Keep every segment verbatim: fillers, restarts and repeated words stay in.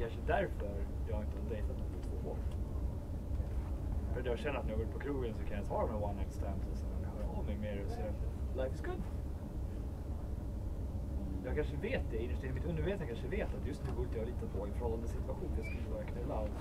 kanske därför jag inte har dejtat någon på två år. För jag känner att när jag går på krogen så kan jag ta de här one night stands och sen när jag hör av mig mer och säger life is good. Jag kanske vet det, innerst inne i mitt undervetande kanske vet att just nu borde jag lita på i förhållande situation. Jag skulle bara knulla allt.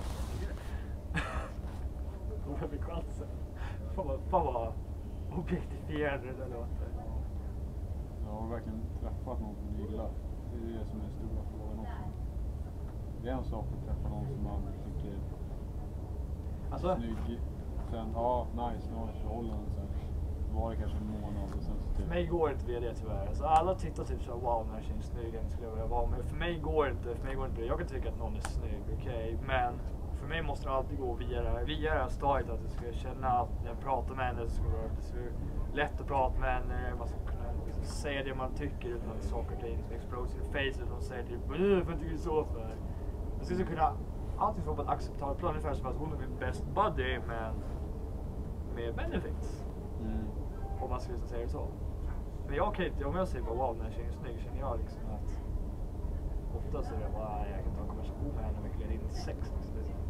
Då har vi chansen. Fan vad, fan vad objektifierande det där låter. Jag har verkligen träffat någon som du gillar. Det är det som är den stora frågan också. Det är en sak att träffa någon som man tycker alltså, är snygg. Sen, ja, nice, nu har jag ett förhållande sen. Var det kanske en månad och sen så typ. För mig går inte det tyvärr. Alltså, alla tittar typ så wow, när jag känner snygg, den skulle jag vilja vara. Men för mig går inte, för mig går inte det. Jag kan tycka att någon är snygg, okej. Okay? Men för mig måste det alltid gå via det här, via det här stadiet. Att jag ska känna att när jag pratar med henne så ska det vara så lätt att prata med henne. Man ska kunna liksom säga det man tycker utan att saker och ting ska explode in face. Utan att säga typ, varför tycker du så för? Jag ska så kunna alltid få på ett acceptabelt plan. Ungefär som att hon är min best buddy, men med benefits. Mm. Om man skulle säga det så. Men jag kan inte, om jag säger bara wow, när jag känner snygg, känner jag liksom att ofta så är det bara, jag kan ta en konversation med henne och verkligen in sex. Liksom.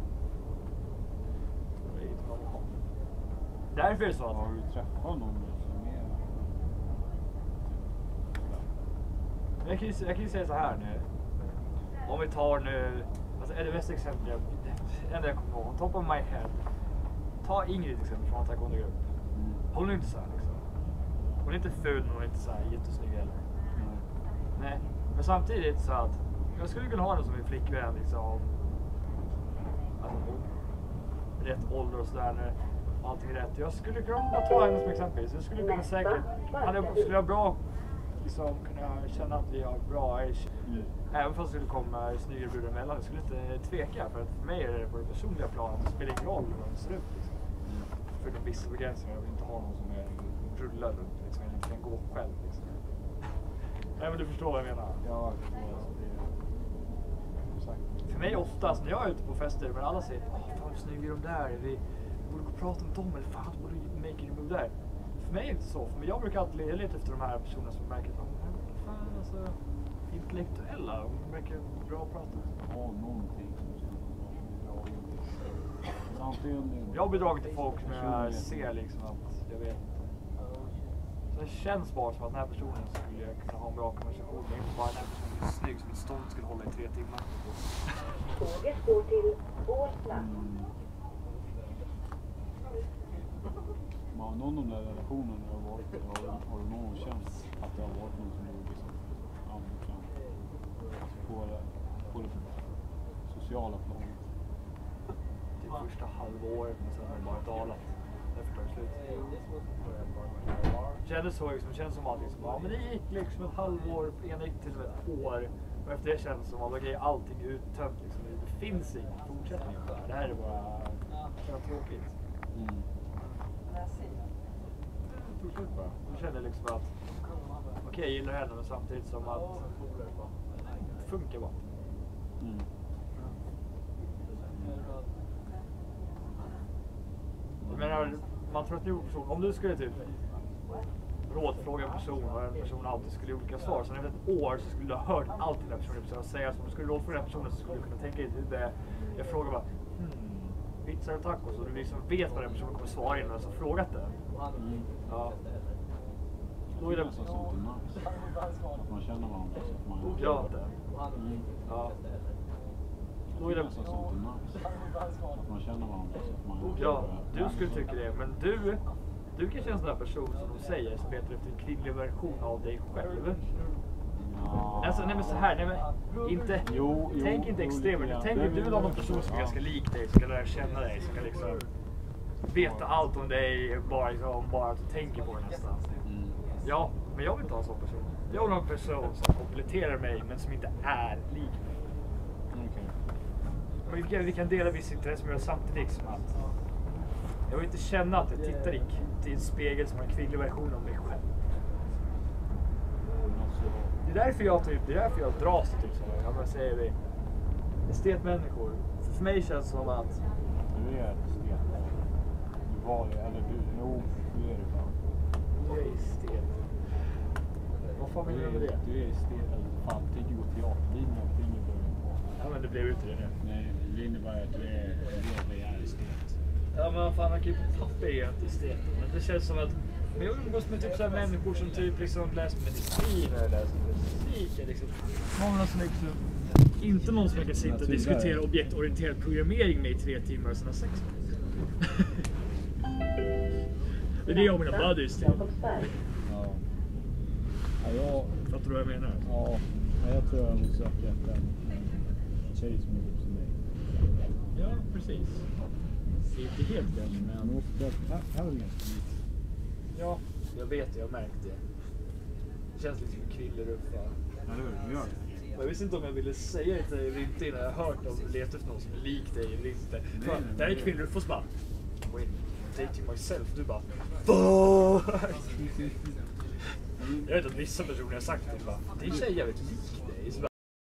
Det är inte vad man har. Därför är det så att... Har du träffat någon som är... Jag kan, ju, jag kan ju säga så här nu. Om vi tar nu, alltså är det bästa exempel jag, det enda jag kommer ihåg, on top of my head. Ta Ingrid exempel från taekwondo-grupp. Mm. Hon är inte så här liksom. Hon är inte ful, men hon är inte så här jättesnygg heller. Mm. Nej, men samtidigt så att jag skulle kunna ha henne som min flickvän liksom. Alltså hon, rätt ålder och sådär när allting är rätt. Jag skulle kunna ta henne som exempel. Så jag skulle kunna säkert, hade jag skulle ha bra liksom kunna känna att vi har bra age. Mm. Även fast det skulle komma snyggare brudar emellan. Jag skulle inte tveka, för att för mig är det på det personliga planet. Det spelar ingen roll hur de ser ut liksom. Mm. För de vissa begränsningar, jag vill inte ha någon som är rullar runt liksom. Jag inte kan gå själv liksom. Nej, men du förstår vad jag menar. Ja, jag förstår. Alltså, det är... Exakt. För mig oftast när jag är ute på fester, men alla säger åh fan vad snygg är de där, vi, vi borde gå och prata med dem, eller fan borde vi make it move där. För mig är det inte så, för jag brukar alltid leta lite efter de här personerna som märker att oh, fan alltså intellektuella, de verkar bra att prata med. Ja, någonting som känns bra. Antingen... Jag har bidragit till folk som jag ser liksom att jag vet. Så det känns bara som att den här personen skulle jag kunna ha en bra konversation med. Inte bara den här personen är snygg som en stånd skulle hålla i tre timmar. Tåget går till Båstad. Mm. Ja, någon av de där relationerna du har varit i, har, har du någon känt att det har varit någon som du liksom använt alltså på det, på det sociala planet? Typ första halvåret, men sen har det bara dalat. Därför tar det slut. Kändes så liksom, känns som att liksom, ja, men det gick liksom ett halvår, ena gick till och med ett år. Och efter det känns som att okej, allting är uttömt liksom. Det finns ingen fortsättning på det här. Det här är bara ja, tråkigt. Mm. Det tog slut bara. Då kände jag liksom att okej, okay, jag gillar henne, men samtidigt som att det funkar bara. Mm. Jag menar, man tror att du person, om du skulle typ rådfråga en person och en person alltid skulle ge olika svar, så efter ett år så skulle du ha hört allt den där personen säga. Så om du skulle rådfråga den personen så skulle du kunna tänka i ditt huvud. Jag frågar bara, hmm, pizza eller tacos? Och du liksom vet vad den personen kommer svara innan du har frågat den. Mm. Ja. Då är det nästan sånt är nice. Att man känner varandra så att man... Ja. Mm. Ja. Då är det nästan sånt är nice. Att man känner varandra så att man... Ja, du skulle tycka det. Men du, du kanske är en sån där person som de säger som letar efter en kvinnlig version av dig själv. Ja. Alltså, nej men så här, nej men inte, Jo, jo, tänk inte jo, extremt. ja. Tänk att du är någon person som är ganska lik dig, som kan lära känna dig, som kan liksom veta allt om dig, bara, liksom, bara att du tänker på det nästan. Mm. Ja, men jag vill inte ha en sån person. Jag vill ha en person som kompletterar mig, men som inte är lik mig. Okay. Vi kan, vi kan dela vissa intressen, men samtidigt som att jag vill inte känna att jag tittar i, i en spegel som har en kvinnlig version av mig själv. Det är därför jag, typ, det är därför jag dras till typ sådär, ja, men säger vi, estetmänniskor. För, för mig känns det som att... Du är estet. Du var det, eller du, jo, du är det fan. Du är estet. Vad fan menar du med det? Du är estet, eller fan, tänk gå teaterlinjen, det är ingen början på. Ja, men det blev inte det nu. Nej, det innebär att du är du är estet. Ja, men fan, han kan ju på papper är inte estet. Men det känns som att... Men jag umgås med typ så här människor som typ liksom läser medicin eller läser fysik. Liksom. Många som liksom... Inte någon som kan sitta och diskutera objektorienterad programmering med i tre timmar och sina sex. Det är det jag och mina buddies till. Jakobsberg. Ja. Ja, jag... Fattar du vad jag menar? Ja, ja, jag tror jag måste söka efter en en tjej som är ihop som mig. Ja, precis. Det är inte helt än, Men men... också, här, här är det ganska mycket. Ja, jag vet det, jag har märkt det. Det känns lite som kvilleruffa. Ja, det gör det. Jag visste inte om jag ville säga det till dig eller inte innan jag hört om letar efter någon som är lik dig eller inte. Nej, Fan, nej, där är nej. kvilleruffa och så bara... Wait, dating myself. Du bara... Fuck! Jag vet att vissa personer har sagt det. Bara, det är tjej jävligt lik